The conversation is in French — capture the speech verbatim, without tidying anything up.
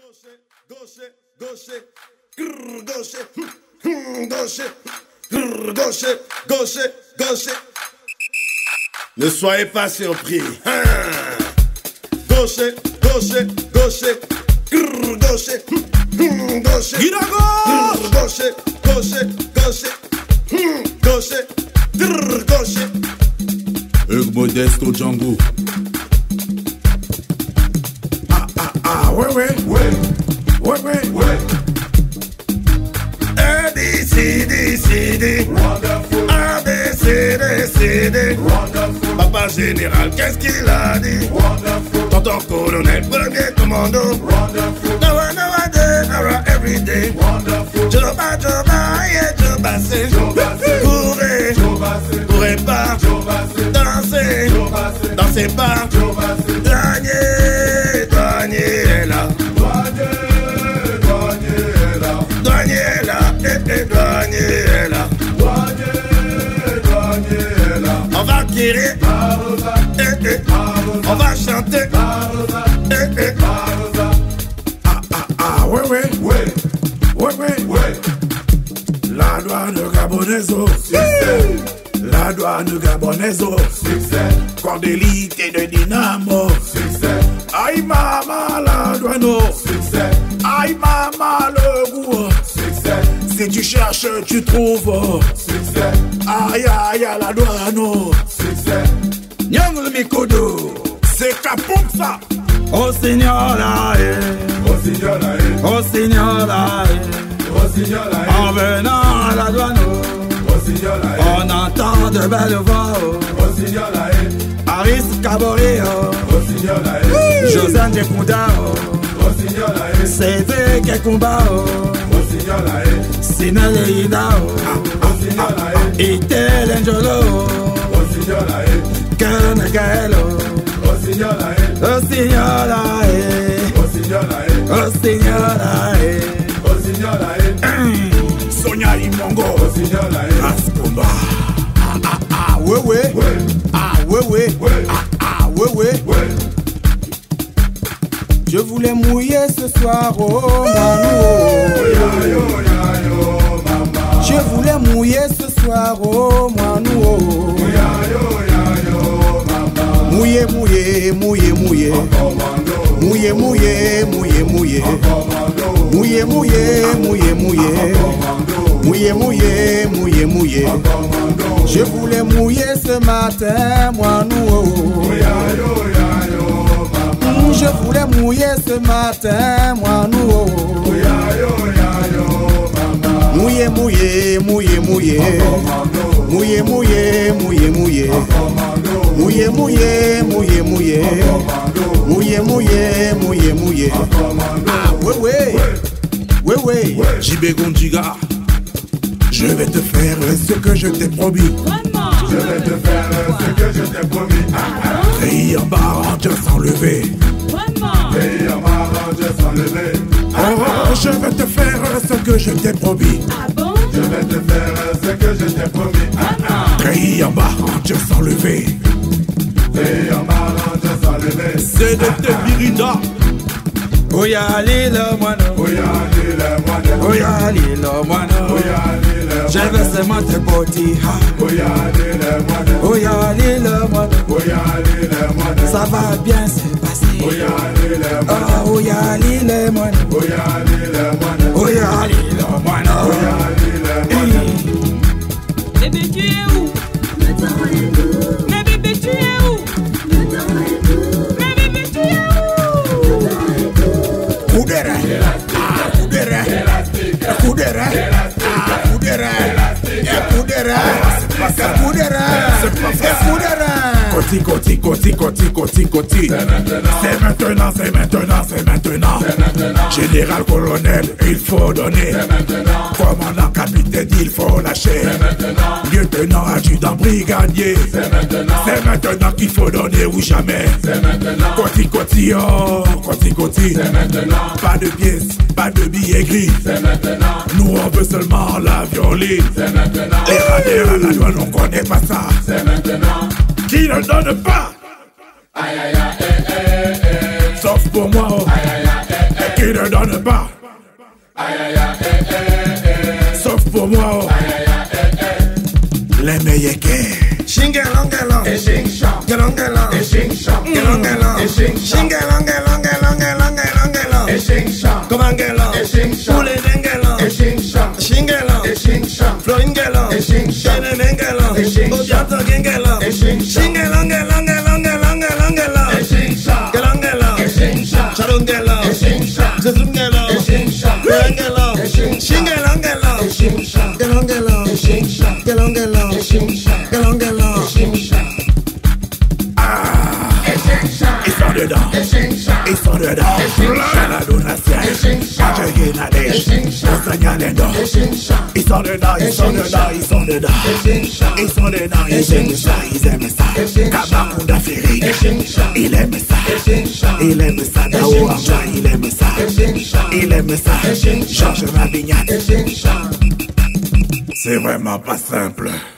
Gaucher, gaucher, grrr, gaucher, hum, gaucher, grrr, gaucher, gaucher, gaucher. Ne soyez pas surpris. Hein. Gaucher, gaucher, gaucher, grrr, gaucher, hum, gaucher, grrr, gaucher, gaucher, gaucher, hum, gaucher, grrr, gaucher. Hugues Modeste au Django. Ah ah ah, ouais ouais, ouais, ouais ouais, ouais. A B C D C D, Wonderful. A B C D C D, Wonderful. Papa général, qu'est-ce qu'il a dit? Wonderful. Tonton colonel, premier commando. Wonderful. Noah, Noah, day, Noah, every day. Wonderful. Joba, Joba, yeah, Joba, c'est Joba, c'est courez, Joba, c'est courez pas, Joba, c'est dansez, Joba, c'est dansez pas, Joba, c'est douanier, douanier est là, douanier, douanier est là, douanier est là, eh, eh, douanier est là, douanier, douanier est là. on va tirer, Barosa, eh, eh, Barosa, on va chanter, Barosa, eh, eh, Barosa. Ah ah ah, ouais ouais, ouais, ouais ouais, ouais. La douane gabonaise au succès. La douane gabonaise au succès. Cordélite et de dynamo succès. Aïe maman la douane au succès. Aïe maman le goût succès. Si tu cherches tu trouves succès. Aïe aïe à la douane au succès. Nyang le mikodo. C'est capoum ça. Oh Seigneur là, Oh Seigneur là, oh Seigneur là, Oh Seigneur là, en venant à la douane, Oh Seigneur là, on entend de belles voix. Oh Seigneur là, Aris Kabori, Oh Seigneur là, Josane Djekouda, Oh Seigneur là, Cédric Kekumba, Oh Seigneur là, Sinel Ida, Oh Seigneur là, Itel Angelo, Oh Seigneur là, Ken Gaelo, Oh Seigneur là, oh Seigneur là, Oh Seigneur là, oh Seigneur là, Oh Seigneur là, Sonia Imongo, Oh Seigneur là, Askumba. Ah ah ah, ouais ouais, ouais, ah ouais ouais, ouais, ah ah ouais ouais. ouais. Je voulais mouiller ce soir, oh Manu. Ya yo, ya yo, mama. Je voulais mouiller ce soir, oh Manu. Ya yo, ya yo, mama. Mouiller, mouiller, mouiller, mouiller. Commando, Mouiller, mouiller, mouiller, mouiller. commando, Mouiller, mouiller, mouiller, mouiller. commando, Mouiller, mouiller, mouiller, mouiller. commando. Je voulais mouiller ce matin, Manu. Ya yo, ya yo, mama. Je voulais mouiller ce matin, Manu. Ya yo, ya yo, mama. Mouiller, mouiller, mouiller, mouiller. Commando, Mouiller, mouiller, mouiller, mouiller. commando, Mouiller, mouiller, mouiller, mouiller. commando, Mouiller, mouiller, mouiller, mouiller. commando. Ah, ouais, ouais. Ouais, ouais. J B Gondiga, je vais te faire ce que je t'ai promis. Je vais te faire ce que je t'ai promis. Pays en bas, en Dieu sans lever. Pays en bas, en Dieu sans lever. Oh, je vais te faire ce que je t'ai promis. Je vais te faire ce que je t'ai promis. Pays en bas, en Dieu sans lever. Pays en bas, en Dieu sans lever. C'est de tes birida. Oya lila mwana, Oya lile mwane. oya lila mwana. Oya lile Je mwane. vais seulement te body ha. Oya lile mwane. Oya lila mwana, Oya lile mwane. ça va bien se passer. Oya lile mwane. Ah, oya lila mwana, Oya lile mwane. oya lila mwana. Oya lile mwane. Bébé, tu es où? Mais bébé, tu es où? Mais bébé, tu es où? Kudera, ah kudera, kudera, ah kudera, eh kudera, eh kudera, eh kudera. Coti, coti, coti, coti, coti, coti. C'est maintenant, c'est maintenant, c'est maintenant. Général, colonel, il faut donner. Commandant, capitaine, il faut lâcher. Lieutenant, adjudant, brigadier. C'est maintenant qu'il faut donner ou jamais. Coti, coti, oh, coti, coti. Pas de pièces, pas de billets gris. Nous, on veut seulement l'avion libre. Les radars à la douane, on connaît pas ça. Qui ne donne pas. Aïe aïe aïe, eh, eh, eh. Sauf pour moi. Oh. Aïe aïe aïe, eh, eh. qui ne donne pas. Sauf pour moi, oh. Les meilleurs que Shingalong galong, galong galong, galong galong, shingalong galong galong galong galong galong, come on galong, pule galong, shingalong, flowing galong, shingalong galong, ojato galong, shingalong galong galong galong galong galong, galong galong, charong galong, zazum galong, flowing galong, shingalong galong, galong galong, galong galong. Galong, galong. ah, ils sont dedans, ils sont dedans. La donation, ils sont dedans, ils sont dedans, ils sont dedans. Ils sont dedans, ils aiment ça, ils aiment ça. Kabakounda Ferry, il aime ça, il aime ça. Dao Anja, il aime ça, il aime ça. Georges Rabignac, c'est vraiment pas simple.